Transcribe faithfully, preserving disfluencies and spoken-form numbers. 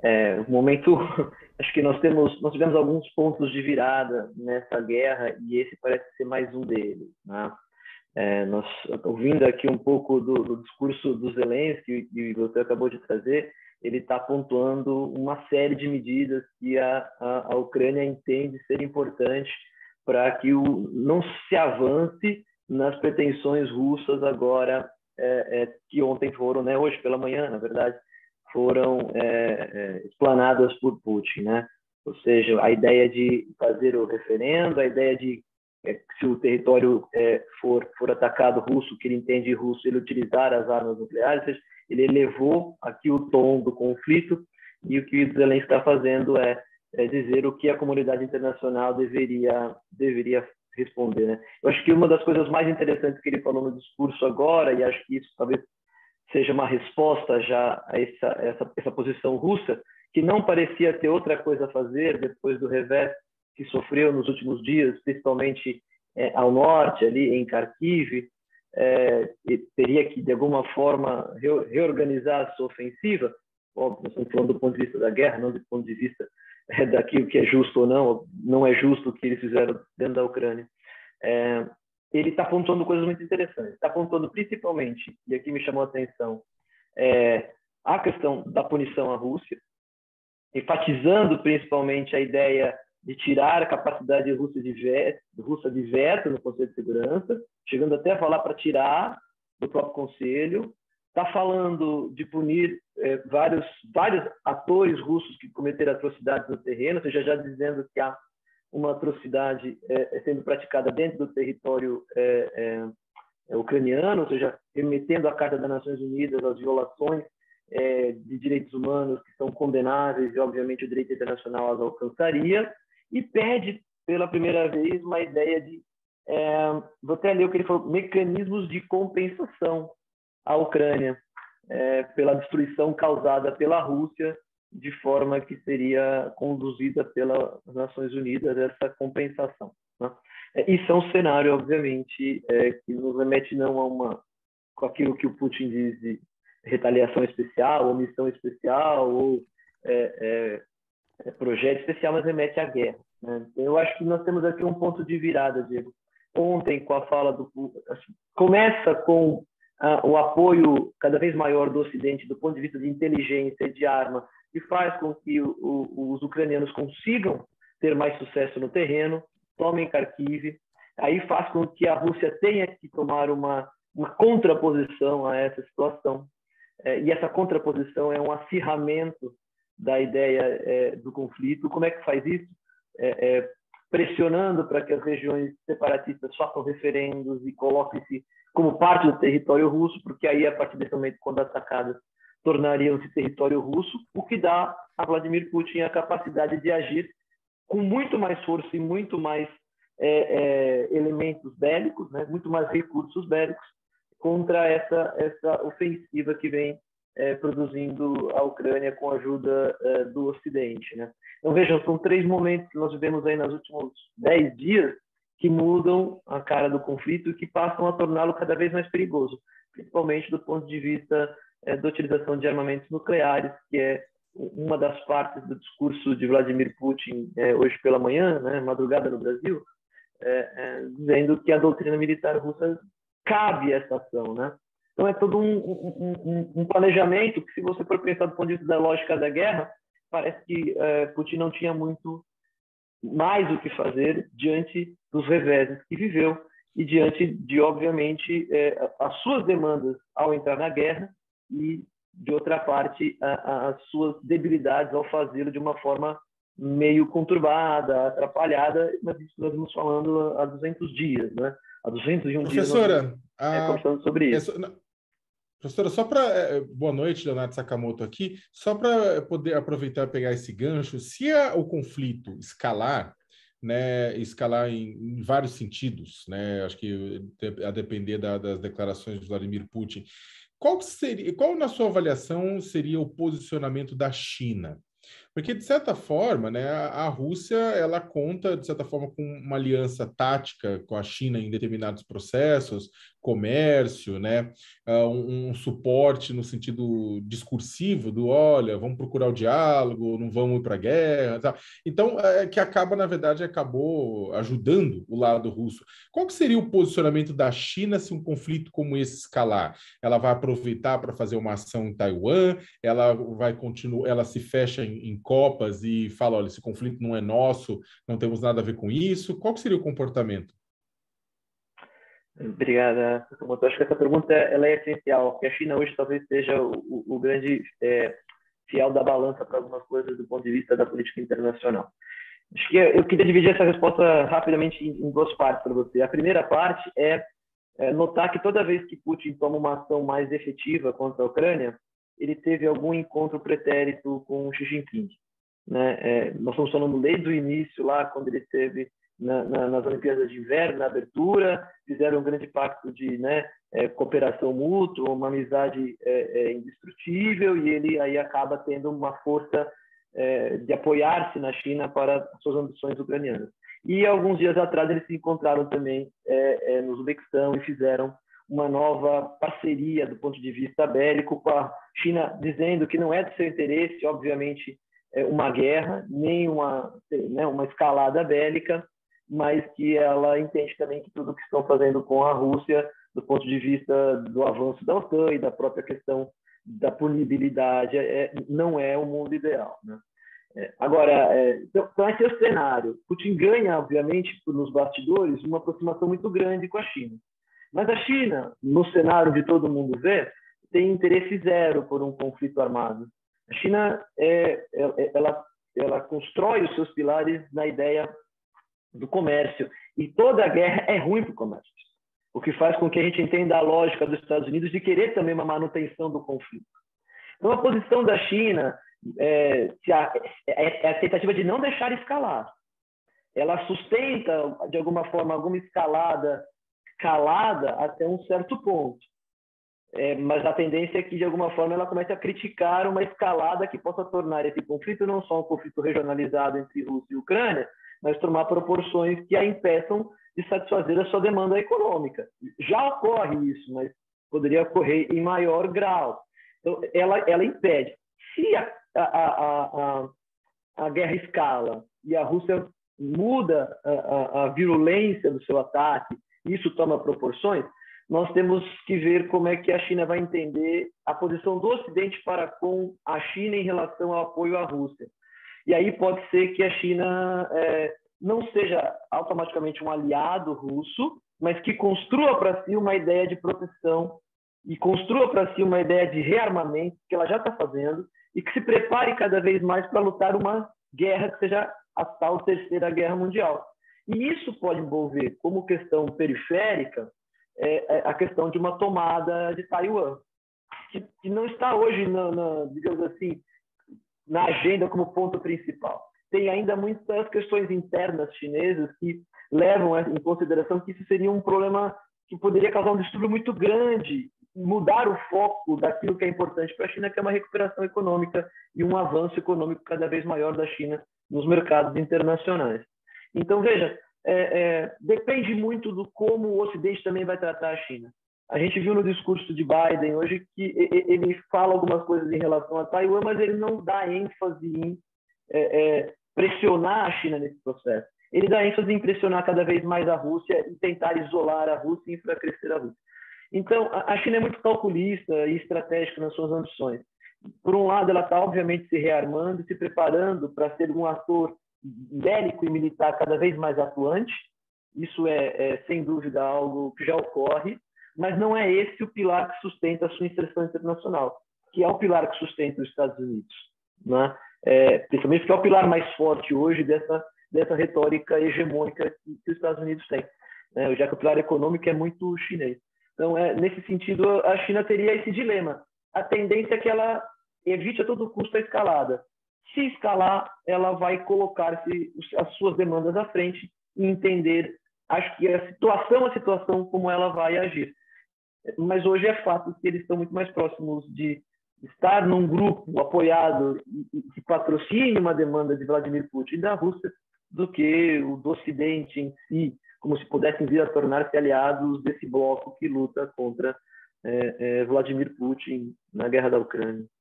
É, o momento, acho que nós temos, nós tivemos alguns pontos de virada nessa guerra e esse parece ser mais um deles, né? É, nós ouvindo aqui um pouco do, do discurso do Zelensky que você acabou de trazer, ele está pontuando uma série de medidas que a, a, a Ucrânia entende ser importante para que o, não se avance nas pretensões russas agora, é, é, que ontem foram, né, hoje pela manhã, na verdade, foram é, é, explanadas por Putin, né? Ou seja, a ideia de fazer o referendo, a ideia de é, se o território é, for, for atacado russo, que ele entende russo, ele utilizar as armas nucleares, ou seja, ele elevou aqui o tom do conflito e o que o Zelensky está fazendo é, é dizer o que a comunidade internacional deveria, deveria responder, né? Eu acho que uma das coisas mais interessantes que ele falou no discurso agora, e acho que isso talvez seja uma resposta já a essa, essa, essa posição russa, que não parecia ter outra coisa a fazer depois do revés que sofreu nos últimos dias, principalmente é, ao norte, ali em Kharkiv, é, teria que, de alguma forma, reorganizar a sua ofensiva. Óbvio, nós estamos falando do ponto de vista da guerra, não do ponto de vista é, daquilo que é justo ou não, não é justo o que eles fizeram dentro da Ucrânia. É, ele está apontando coisas muito interessantes. Está apontando principalmente, e aqui me chamou a atenção, é, a questão da punição à Rússia, enfatizando principalmente a ideia de tirar a capacidade russa de veto, russa de veto no Conselho de Segurança, chegando até a falar para tirar do próprio Conselho. Está falando de punir é, vários, vários atores russos que cometeram atrocidades no terreno, ou seja, já dizendo que há uma atrocidade é, sendo praticada dentro do território é, é, é, ucraniano, ou seja, remetendo à Carta das Nações Unidas as violações é, de direitos humanos que são condenáveis e, obviamente, o direito internacional as alcançaria, e pede, pela primeira vez, uma ideia de, é, vou até ler o que ele falou, mecanismos de compensação à Ucrânia é, pela destruição causada pela Rússia, de forma que seria conduzida pelas Nações Unidas essa compensação, né? Isso é um cenário, obviamente, é, que nos remete não a uma, com aquilo que o Putin diz de retaliação especial, ou missão especial, ou é, é, é projeto especial, mas remete à guerra, né? Eu acho que nós temos aqui um ponto de virada, Diego. Ontem, com a fala do... Começa com ah, o apoio cada vez maior do Ocidente, do ponto de vista de inteligência e de arma, que faz com que o, o, os ucranianos consigam ter mais sucesso no terreno, tomem Kharkiv, aí faz com que a Rússia tenha que tomar uma, uma contraposição a essa situação. É, e essa contraposição é um acirramento da ideia é, do conflito. Como é que faz isso? É, é, pressionando para que as regiões separatistas façam referendos e coloquem-se como parte do território russo, porque aí, a partir desse momento, quando atacadas, tornariam-se território russo, o que dá a Vladimir Putin a capacidade de agir com muito mais força e muito mais é, é, elementos bélicos, né, muito mais recursos bélicos, contra essa, essa ofensiva que vem é, produzindo a Ucrânia com a ajuda é, do Ocidente, né? Então, vejam, são três momentos que nós vivemos aí nos últimos dez dias que mudam a cara do conflito e que passam a torná-lo cada vez mais perigoso, principalmente do ponto de vista é, da utilização de armamentos nucleares, que é uma das partes do discurso de Vladimir Putin é, hoje pela manhã, né, madrugada no Brasil, é, é, dizendo que a doutrina militar russa cabe essa ação, né? Então é todo um, um, um, um planejamento que, se você for pensar do ponto de vista da lógica da guerra, parece que é, Putin não tinha muito mais o que fazer diante dos reveses que viveu e diante de, obviamente, é, as suas demandas ao entrar na guerra e, de outra parte, a, a, as suas debilidades ao fazê-lo de uma forma meio conturbada, atrapalhada, mas isso nós estamos falando há duzentos dias, né? Há duzentos e um dias nós Professora, é, a... conversando sobre isso. É, professora, só para... Boa noite, Leonardo Sakamoto aqui. Só para poder aproveitar e pegar esse gancho, se a, o conflito escalar, né, escalar em, em vários sentidos, né, acho que a depender da, das declarações de Vladimir Putin, qual seria, qual, na sua avaliação, seria o posicionamento da China? Porque, de certa forma, né, a, a Rússia ela conta, de certa forma, com uma aliança tática com a China em determinados processos, comércio, né, uh, um, um suporte no sentido discursivo do, olha, vamos procurar o diálogo, não vamos ir para a guerra, tá? Então, é que acaba, na verdade, acabou ajudando o lado russo. Qual que seria o posicionamento da China se um conflito como esse escalar? Ela vai aproveitar para fazer uma ação em Taiwan? Ela vai continuar, ela se fecha em, em copas e fala, olha, esse conflito não é nosso, não temos nada a ver com isso? Qual que seria o comportamento? Obrigada, Sakamoto. Acho que essa pergunta ela é essencial, porque a China hoje talvez seja o, o, o grande é, fiel da balança para algumas coisas do ponto de vista da política internacional. Acho que eu queria dividir essa resposta rapidamente em duas partes para você. A primeira parte é, é notar que toda vez que Putin toma uma ação mais efetiva contra a Ucrânia, ele teve algum encontro pretérito com Xi Jinping. Né? É, nós estamos falando desde o início, lá, quando ele esteve na, na, nas Olimpíadas de Inverno, na abertura, fizeram um grande pacto de né, é, cooperação mútua, uma amizade é, é, indestrutível, e ele aí acaba tendo uma força é, de apoiar-se na China para suas ambições ucranianas. E alguns dias atrás eles se encontraram também é, é, no Uzbequistão e fizeram uma nova parceria do ponto de vista bélico, com a China dizendo que não é do seu interesse, obviamente, uma guerra, nem uma, né, uma escalada bélica, mas que ela entende também que tudo que estão fazendo com a Rússia, do ponto de vista do avanço da OTAN e da própria questão da punibilidade, é, não é o mundo ideal. Né? É, agora, é, então, então, esse é o cenário. Putin ganha, obviamente, nos bastidores, uma aproximação muito grande com a China. Mas a China, no cenário de todo mundo ver, tem interesse zero por um conflito armado. A China é, ela, ela constrói os seus pilares na ideia do comércio. E toda guerra é ruim para o comércio. O que faz com que a gente entenda a lógica dos Estados Unidos de querer também uma manutenção do conflito. Então, a posição da China é, é a tentativa de não deixar escalar. Ela sustenta, de alguma forma, alguma escalada calada até um certo ponto. É, mas a tendência é que, de alguma forma, ela comece a criticar uma escalada que possa tornar esse conflito não só um conflito regionalizado entre Rússia e Ucrânia, mas tomar proporções que a impeçam de satisfazer a sua demanda econômica. Já ocorre isso, mas poderia ocorrer em maior grau. Então, ela, ela impede. Se a, a, a, a, a guerra escala e a Rússia muda a, a, a virulência do seu ataque, isso toma proporções, nós temos que ver como é que a China vai entender a posição do Ocidente para com a China em relação ao apoio à Rússia. E aí pode ser que a China é, não seja automaticamente um aliado russo, mas que construa para si uma ideia de proteção e construa para si uma ideia de rearmamento, que ela já está fazendo, e que se prepare cada vez mais para lutar uma guerra que seja a tal terceira guerra mundial. E isso pode envolver, como questão periférica, é, a questão de uma tomada de Taiwan, que, que não está hoje, na, na, digamos assim, na agenda como ponto principal. Tem ainda muitas questões internas chinesas que levam em consideração que isso seria um problema que poderia causar um distúrbio muito grande, mudar o foco daquilo que é importante para a China, que é uma recuperação econômica e um avanço econômico cada vez maior da China nos mercados internacionais. Então, veja, é, é, depende muito do como o Ocidente também vai tratar a China. A gente viu no discurso de Biden hoje que ele fala algumas coisas em relação a Taiwan, mas ele não dá ênfase em é, é, pressionar a China nesse processo. Ele dá ênfase em pressionar cada vez mais a Rússia e tentar isolar a Rússia e enfraquecer a Rússia. Então, a China é muito calculista e estratégica nas suas ambições. Por um lado, ela está, obviamente, se rearmando, se preparando para ser um ator bélico e militar cada vez mais atuante. Isso é, é, sem dúvida, algo que já ocorre, mas não é esse o pilar que sustenta a sua inserção internacional, que é o pilar que sustenta os Estados Unidos, né? É, principalmente porque é o pilar mais forte hoje dessa, dessa retórica hegemônica que, que os Estados Unidos têm, né? Já que o pilar econômico é muito chinês. Então, é, nesse sentido, a China teria esse dilema. A tendência é que ela evite a todo custo a escalada. Se escalar, ela vai colocar as suas demandas à frente e entender, acho que a situação a situação como ela vai agir. Mas hoje é fato que eles estão muito mais próximos de, estar num grupo apoiado e que patrocine uma demanda de Vladimir Putin da Rússia do que o do Ocidente em si, como se pudessem vir a tornar-se aliados desse bloco que luta contra é, é, Vladimir Putin na guerra da Ucrânia.